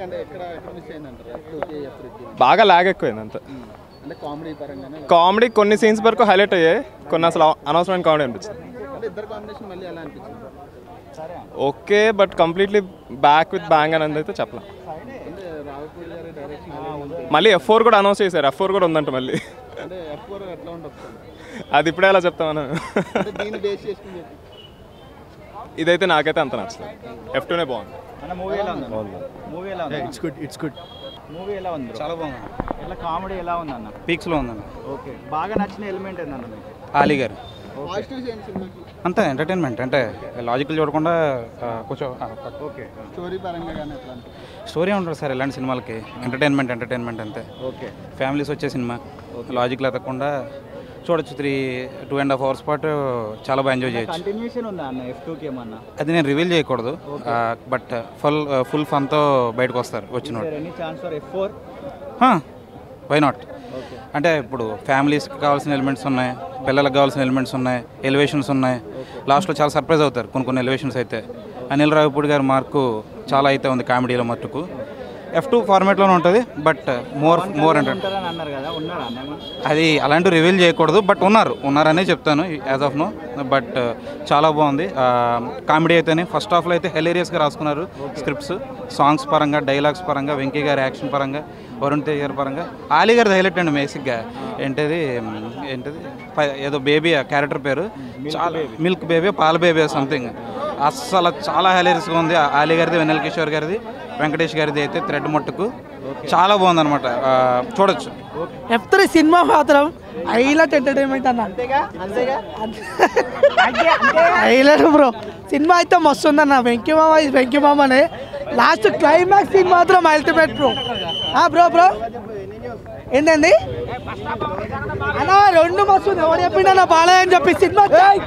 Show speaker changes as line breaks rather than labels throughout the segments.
బాగా లాగ్ ఎక్కువైంది అంత. కామెడీ కొన్ని సీన్స్ వరకు హైలైట్ అయ్యాయి, కొన్ని అసలు అనవసరమైన కామెడీ అనిపించింది. Okay but completely back with bang అని అయితే చెప్పలేం. మళ్ళీ F4 కూడా అనౌన్స్ చేశారు, F4 కూడా ఉందంట మళ్ళీ. అది ఇప్పుడే ఎలా చెప్తామను. ఇదైతే నాకైతే అంత నచ్చలేదు. F2నే బాగుంది.
మూవీ ఎలా ఉంది? చాలా బాగుంది. ఎట్లా కామెడీ ఎలా ఉంది అన్న? పీక్స్లో ఉందన్న. ఓకే, బాగా నచ్చిన ఎలిమెంట్ ఏందన్న మీకు? ఆలీ గారు అంతే ఎంటర్టైన్మెంట్, అంటే లాజికల్ చూడకుండా కొంచెం ఓకే. స్టోరీ ఉంటుంది సార్ ఇలాంటి సినిమాలకి, ఎంటర్టైన్మెంట్ అంతే. ఓకే, ఫ్యామిలీస్ వచ్చే సినిమా, లాజికల్ ఎత్తకుండా చూడొచ్చు. 2.5 hours పాటు చాలా బాగా ఎంజాయ్ చేయొచ్చు. కంటిన్యూషన్ ఉందా అన్న F2కి ఏమన్నా? అది నేను రివీల్ చేయకూడదు, బట్ ఫుల్ ఫన్తో బయటకు వస్తారు వచ్చిన. Why not? అంటే ఇప్పుడు ఫ్యామిలీస్కి కావాల్సిన ఎలిమెంట్స్ ఉన్నాయి, పిల్లలకు కావాల్సిన ఎలిమెంట్స్ ఉన్నాయి, ఎలివేషన్స్ ఉన్నాయి. లాస్ట్లో చాలా సర్ప్రైజ్ అవుతారు కొన్ని ఎలివేషన్స్ అయితే. అనిల్ రావిపూడి గారి మార్కు చాలా అయితే ఉంది కామెడీలో మట్టుకు. F2 ఫార్మాట్లోనే ఉంటుంది, బట్ మోర్ అంటే అది అలాంటివి రివీల్ చేయకూడదు, బట్ ఉన్నారనే చెప్తాను యాజ్ ఆఫ్ నో. బట్ చాలా బాగుంది. కామెడీ అయితేనే ఫస్ట్ హాఫ్లో అయితే హెలేరియస్గా రాసుకున్నారు స్క్రిప్ట్స్, సాంగ్స్ పరంగా, డైలాగ్స్ పరంగా, వెంకీ గారి యాక్షన్ పరంగా, వరుణ్ తేజ్ గారి పరంగా. ఆలీ గారిది హైలైట్ అండి బేసిక్గా. ఏంటిది ఏదో బేబీ క్యారెక్టర్ పేరు, చాలా మిల్క్ బేబీ, పాల బేబీ సంథింగ్. అస్సలు చాలా హైలైట్స్గా ఉంది. ఆలీ గారిది, వెన్నెల కిషోర్ గారిది, వెంకటేష్ గారిది అయితే థ్రెడ్ మట్టుకు చాలా బాగుంది అనమాట, చూడొచ్చు.
F3 సినిమా మాత్రం హైలైట్ ఎంటర్టైన్మెంట్ అన్న, హైలైట్ బ్రో. సినిమా అయితే మస్తు ఉందన్న. వెంకీ మామనే లాస్ట్ క్లైమాక్స్ సీన్ మాత్రం అల్టిమేట్ బ్రో. బ్రో ఏంటండి అన్న, 2 మస్తు ఉంది. ఎవరు చెప్పిండన్న బాలయ్య అని చెప్పి. సినిమా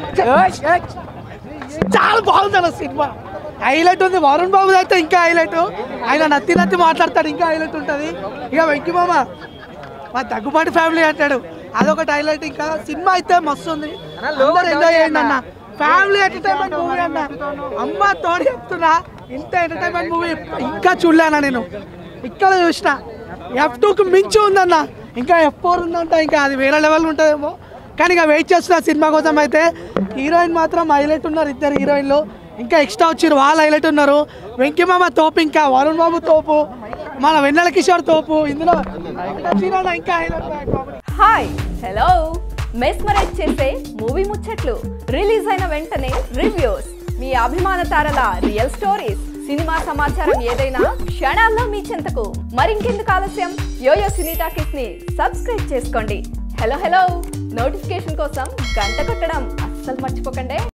చాలా బాగుంది అన్న, సినిమా హైలైట్ ఉంది. వరుణ్ బాబు అయితే ఇంకా హైలైట్, ఆయన నత్తి మాట్లాడతాడు, ఇంకా హైలైట్ ఉంటుంది. ఇక వెంకీ మామ మా దగ్గుబాటి ఫ్యామిలీ అంటాడు, అదొకటి హైలైట్. ఇంకా సినిమా అయితే మస్తు ఉంది, ఎంజాయ్ చేయండి అన్న. ఫ్యామిలీ ఎంటర్టైన్మెంట్ మూవీ అన్న, అమ్మ తోడు చెప్తున్నా, ఇంత ఎంటర్టైన్మెంట్ మూవీ ఇంకా చూడలేనా నేను, ఇక్కడ చూసిన. F2కి మించి ఉందన్న, ఇంకా F4 ఉందంట, ఇంకా అది వేరే లెవెల్ ఉంటుందేమో. కానీ ఇక వెయిట్ చేస్తున్నా సినిమా కోసం. అయితే హీరోయిన్ మాత్రం హైలైట్ ఉన్నారు, 2 హీరోయిన్లు ఇంకా ఎక్స్ట్రా వచ్చారు, వాళ్ళు హైలైట్ ఉన్నారు. వెంకీ మామ తోపు, ఇంకా వరుణ్ బాబు తోపు, మన వెన్నెల కిషోర్ తోపు. ఇందులో ఇంకా
హాయ్ హలో మెస్మరైజ్ చేసే మూవీ ముచ్చట్లు, రిలీజ్ అయిన వెంటనే రివ్యూస్, మీ అభిమాన తారల రియల్ స్టోరీస్, సినిమా సమాచారం ఏదైనా క్షణాల్లో మీ చెంతకు. మరింకెందుకు ఆలస్యం, యోయో సినీ టాకీస్ ని సబ్స్క్రైబ్ చేసుకోండి. హలో నోటిఫికేషన్ కోసం గంట కొట్టడం అస్సలు మర్చిపోకండి.